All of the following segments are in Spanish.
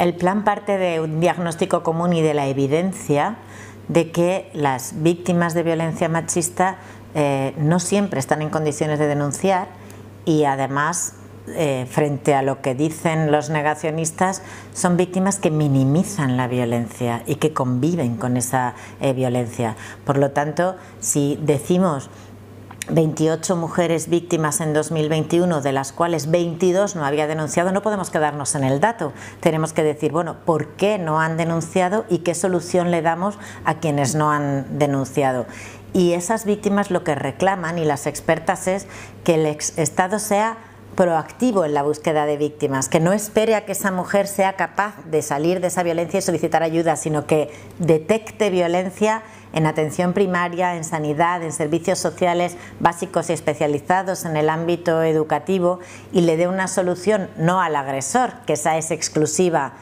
El plan parte de un diagnóstico común y de la evidencia de que las víctimas de violencia machista no siempre están en condiciones de denunciar y además frente a lo que dicen los negacionistas, son víctimas que minimizan la violencia y que conviven con esa violencia. Por lo tanto, si decimos 28 mujeres víctimas en 2021, de las cuales 22 no había denunciado, no podemos quedarnos en el dato. Tenemos que decir, bueno, ¿por qué no han denunciado y qué solución le damos a quienes no han denunciado? Y esas víctimas lo que reclaman, y las expertas, es que el Estado sea proactivo en la búsqueda de víctimas, que no espere a que esa mujer sea capaz de salir de esa violencia y solicitar ayuda, sino que detecte violencia en atención primaria, en sanidad, en servicios sociales básicos y especializados, en el ámbito educativo, y le dé una solución no al agresor, que esa es exclusiva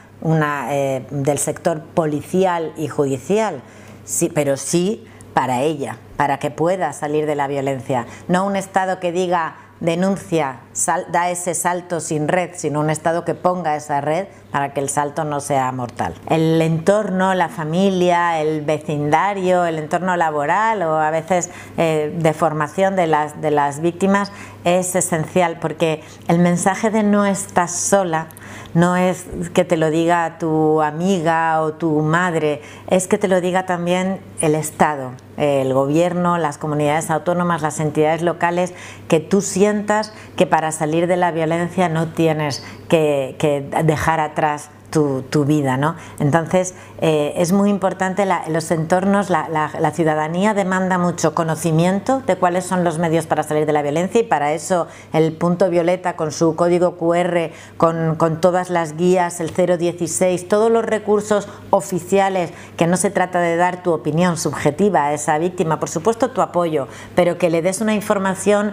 del sector policial y judicial, sí, pero sí para ella, para que pueda salir de la violencia. No un Estado que diga denuncia, da ese salto sin red, sino un Estado que ponga esa red para que el salto no sea mortal. El entorno, la familia, el vecindario, el entorno laboral o a veces de formación de las víctimas es esencial, porque el mensaje de no estás sola no es que te lo diga tu amiga o tu madre, es que te lo diga también el Estado, el gobierno, las comunidades autónomas, las entidades locales, que tú sientas que para salir de la violencia no tienes que dejar atrás tu vida, ¿no? Entonces es muy importante los entornos, la ciudadanía demanda mucho conocimiento de cuáles son los medios para salir de la violencia, y para eso el Punto Violeta con su código QR, con todas las guías, el 016, todos los recursos oficiales, que no se trata de dar tu opinión subjetiva a esa víctima, por supuesto tu apoyo, pero que le des una información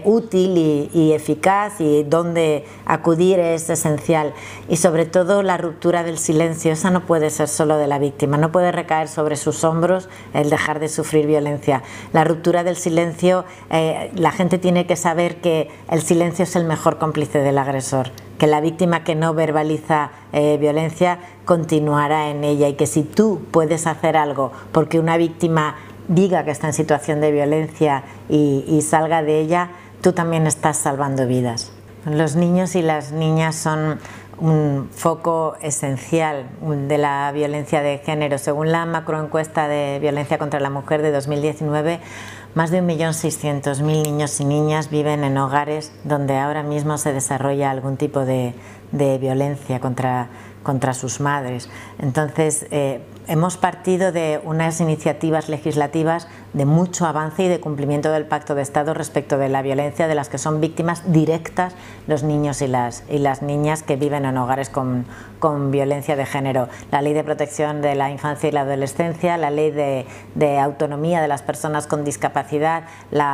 útil y eficaz, y dónde acudir es esencial. Y sobre todo la ruptura del silencio, esa no puede ser solo de la víctima, no puede recaer sobre sus hombros el dejar de sufrir violencia. La ruptura del silencio, la gente tiene que saber que el silencio es el mejor cómplice del agresor, que la víctima que no verbaliza violencia continuará en ella, y que si tú puedes hacer algo porque una víctima diga que está en situación de violencia y salga de ella, tú también estás salvando vidas. Los niños y las niñas son un foco esencial de la violencia de género. Según la macroencuesta de violencia contra la mujer de 2019, más de 1.600.000 niños y niñas viven en hogares donde ahora mismo se desarrolla algún tipo de violencia contra sus madres. Entonces, hemos partido de unas iniciativas legislativas de mucho avance y de cumplimiento del Pacto de Estado respecto de la violencia de las que son víctimas directas los niños y las niñas que viven en hogares con violencia de género. La Ley de Protección de la Infancia y la Adolescencia, la Ley de Autonomía de las Personas con Discapacidad,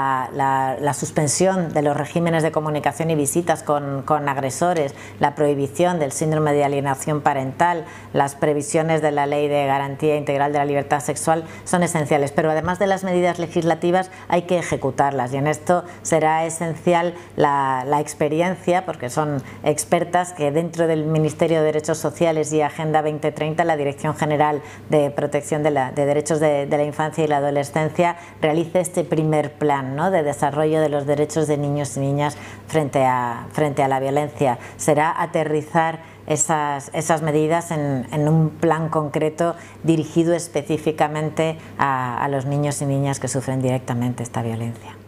la suspensión de los regímenes de comunicación y visitas con agresores, la prohibición del síndrome de alienación parental, las previsiones de la Ley de Garantía Integral de la Libertad Sexual son esenciales, pero además de las medidas legislativas hay que ejecutarlas, y en esto será esencial la experiencia, porque son expertas que dentro del Ministerio de Derechos Sociales y Agenda 2030, la Dirección General de Protección de Derechos de la Infancia y la Adolescencia realice este primer plan, ¿no?, de desarrollo de los derechos de niños y niñas frente a la violencia. Será aterrizar esas medidas en un plan concreto dirigido específicamente a los niños y niñas que sufren directamente esta violencia.